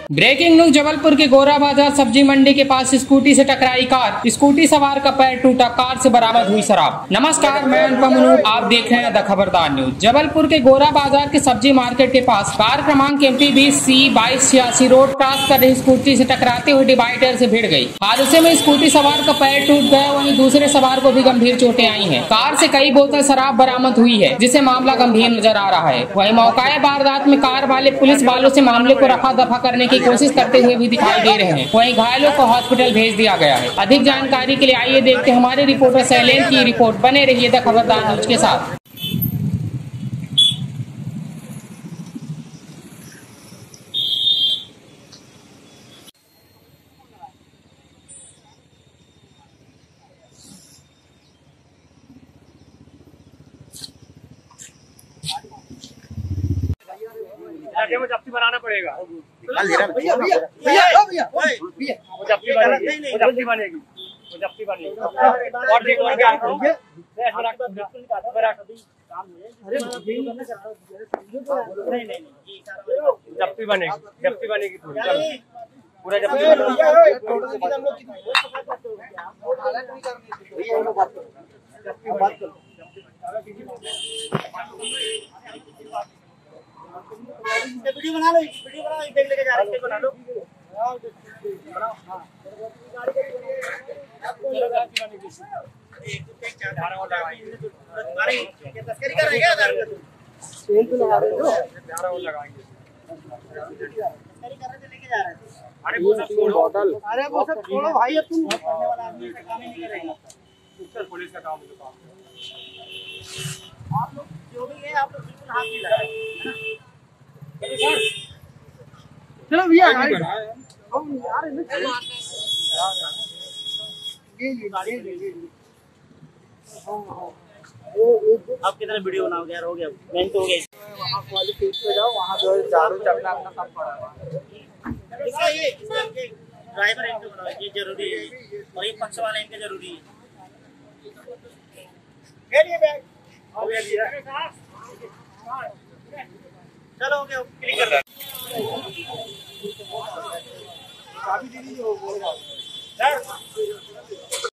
Breaking news. Jabalpur के गोरा बाजार सब्जी मंडी के पास स्कूटी से टकराई कार, स्कूटी सवार का पैर टूटा, कार से बरामद हुई शराब। नमस्कार, मैं अनुपम अनूप, आप देख रहे हैं द खबरदार न्यूज। जबलपुर के गोरा बाजार के सब्जी मार्केट के पास कार क्रमांक MP20C 2286 रोड क्रॉस कर रही स्कूटी से टकराते हुए डिवाइडर से भिड़ गई। हादसे में स्कूटी सवार का पैर टूट गया, वहीं दूसरे सवार को भी गंभीर चोटें आई हैं। कार से कई बोतल शराब बरामद हुई है, जिसे मामला गंभीर नजर आ रहा है। वहीं मौका वारदात में कार वाले पुलिस वालों से मामले को रफा दफा करने की कोशिश करते हुए भी दिखाई दे रहे हैं। वहीं घायलों को हॉस्पिटल भेज दिया गया है। अधिक जानकारी के लिए आइए देखते हैं हमारे रिपोर्टर शैलेंद्र की रिपोर्ट। बने रहिए द खबरदार न्यूज के साथ। वो जब्ती बनाना पड़ेगा। भैया वो जब्ती बनेगी। और देखो क्या जब्ती बनेगी पूरा जब्ती वीडियो बना लो, देख लेके जा रहे हैं, बना लो। तस्करी कर रहे हैं क्या? लेके जा रहे हैं। अरे वो सब छोड़ो भाई, अब तुम करने वाला आदमी का काम ही नहीं करेगा। पुलिस का काम है। आप लोग जो भी है, आप लोग बिल्कुल हाथ नहीं लगाए। चलो भैया, आप कितने वीडियो बनाओगे यार? हो गया, मैं तो हो गया। वहाँ वाली सीट पे जाओ, वहाँ जो झाड़ू चकना अपना सब पड़ा हुआ है। ये ड्राइवर इनको बनाओ, ये जरूरी है, और ये पक्ष वाला इनका जरूरी है। चलो हो गया, क्लिक कर रहा है। चाबी दे दीजिए।